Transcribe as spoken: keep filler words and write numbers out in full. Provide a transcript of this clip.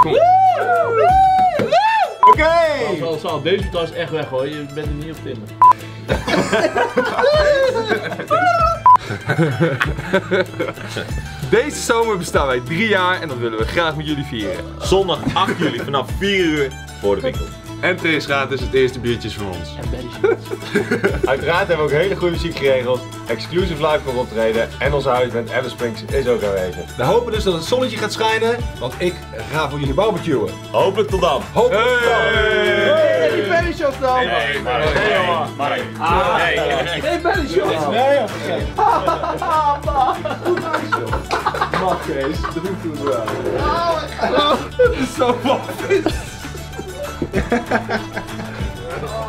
Kom op. Oké! Sal, Sal, deze tas is echt weg hoor, je bent er niet op Tinder. Deze zomer bestaan wij drie jaar en dat willen we graag met jullie vieren. Zondag acht juli vanaf vier uur voor de winkel. En T is gratis, het eerste biertje is van ons. En Barry Shields. Uiteraard hebben we ook hele goede muziek geregeld, exclusive live voor optreden en onze huisband Alice Springs is ook aanwezig. We hopen dus dat het zonnetje gaat schijnen, want ik ga voor jullie barbecuen. Hopelijk tot dan! Hopelijk Hey, die Barry Shields dan! Nee, maar nee, jongen. Nee, nee, Barry Shields! Nee, joh, vergeet. Mag Kees, dat doe ik toen wel. Dat is zo mooi.